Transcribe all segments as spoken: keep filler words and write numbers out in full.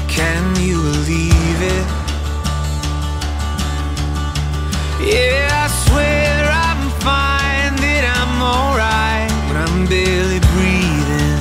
can you believe it? Yeah, I swear I'm fine, that I'm alright, but I'm barely breathing.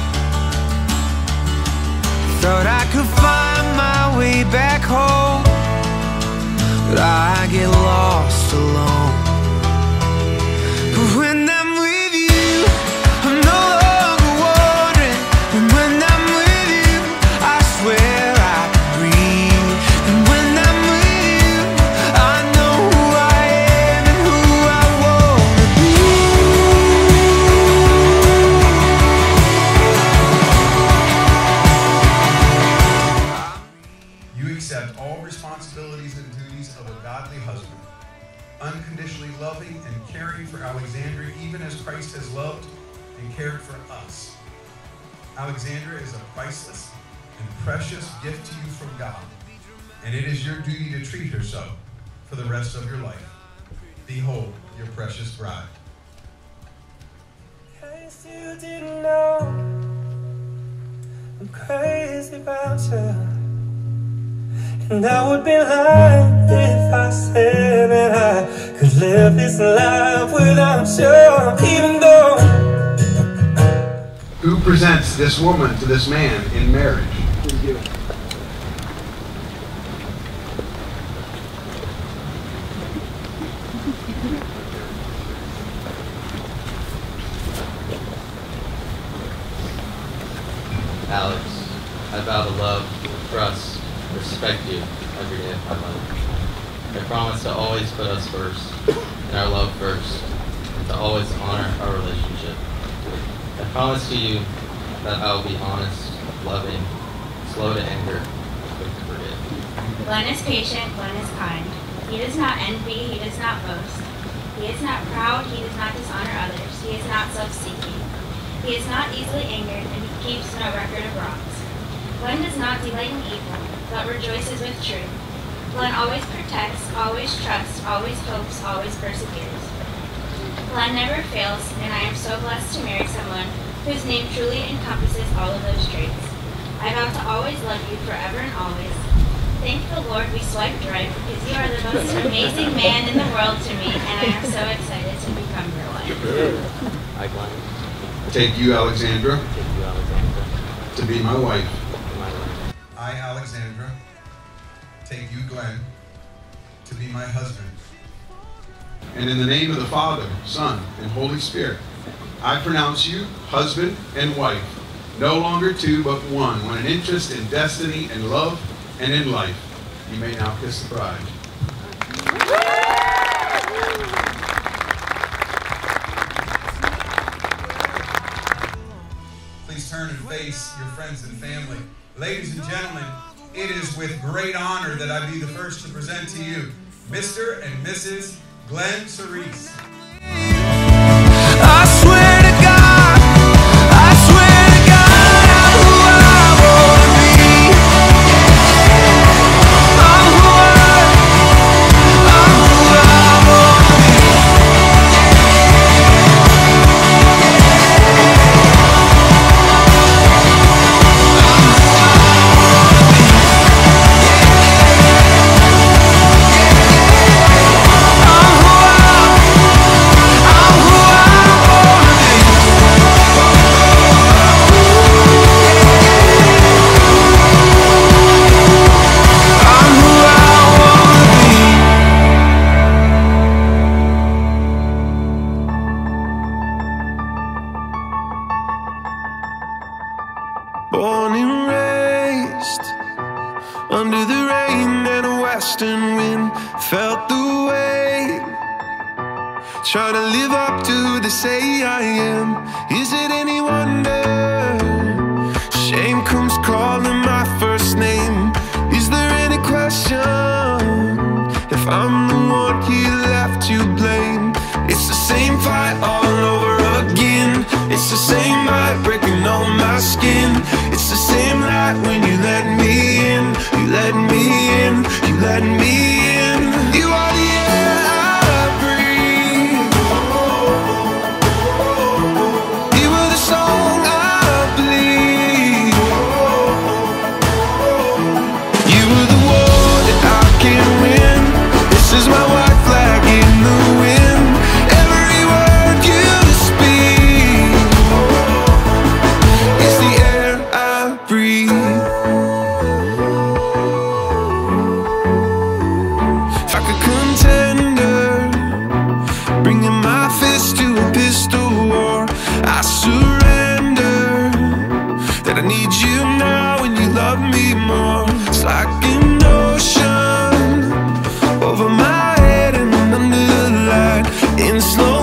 Thought I could find my way back home, but I get lost alone. But when I'm with you, I'm no longer wandering. And when I'm with you, I swear I can breathe. And when I'm with you, I know who I am and who I wanna be. You accept all responsibilities and duties of a godly husband, unconditionally loving and caring for Alexandra even as Christ has loved and cared for us. Alexandra is a priceless and precious gift to you from God, and it is your duty to treat her so for the rest of your life. Behold your precious bride. In case you didn't know, I'm crazy about you. And I would be lying if I said that I could live this life without you, even though. Who presents this woman to this man in marriage? Alex, I vow to love, trust, respect you every day of my life. I promise to always put us first, and our love first, and to always honor our relationship. I promise to you that I will be honest, loving, slow to anger, quick to forgive. Glen is patient, Glen is kind. He does not envy, he does not boast. He is not proud, he does not dishonor others. He is not self-seeking. He is not easily angered, and he keeps no record of wrongs. Glen does not delight in evil, but rejoices with truth. Glen always protects, always trusts, always hopes, always perseveres. Glen never fails, and I am so blessed to marry someone whose name truly encompasses all of those traits. I vow to always love you forever and always. Thank the Lord we swiped right, because you are the most amazing man in the world to me, and I am so excited to become your wife. I, Glen. Take you, Alexandra, Take you, Alexandra, to be my wife. to my life. I, Alexandra, take you, Glen, to be my husband. And in the name of the Father, Son, and Holy Spirit, I pronounce you husband and wife, no longer two but one, one in interest, in destiny, in love, and in life. You may now kiss the bride. Please turn and face your friends and family. Ladies and gentlemen, it is with great honor that I be the first to present to you Mister and Missus Glen Serraes. I swear to God, I swear to God, I'm who I wanna be. I'm who I, I'm who I wanna be. Born and raised under the rain and a western wind, felt the weight, trying to live up to the say I am. Is it any wonder shame comes calling my first name? Is there any question if I'm the one he left to blame? It's the same fight all over again. It's the same night breaking on my skin. It's the same night when you let me in. You let me in. You let me in. You are the air I breathe. You were the song I bleed. love me more. It's like an ocean over my head and under the light in slow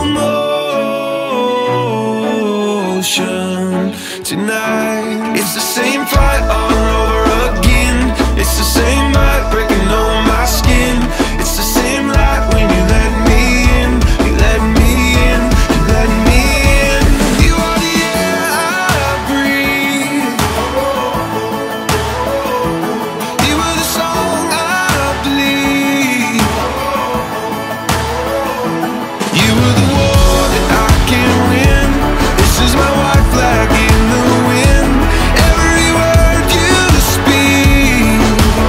motion tonight. It's the same fight all over again. It's the same light breaking on my skin. It's the same light when you let me in. You let me in, you let me in. You are the air I breathe. You were the song I bleed. You were the war that I can win. This is my white flag in the wind. Every word you speak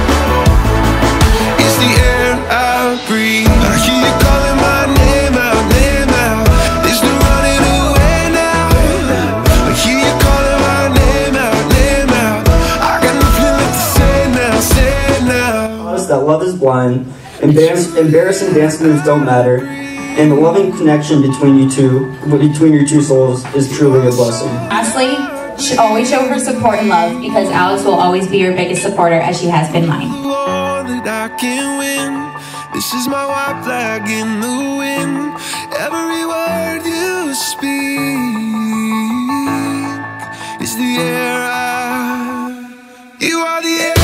is the air I breathe. I hear you calling my name out, name out. There's no running away now. I hear you calling my name out, name out. I got nothing left to say now, say now. Us that love is blind, embarrass embarrassing dance moves don't matter, and the loving connection between you two, between your two souls, is truly a blessing. Lastly, sh- always show her support and love, because Alex will always be your biggest supporter, as she has been mine. War that I can win. This is my white flag in the wind. Every word you speak is the air I. You are the air.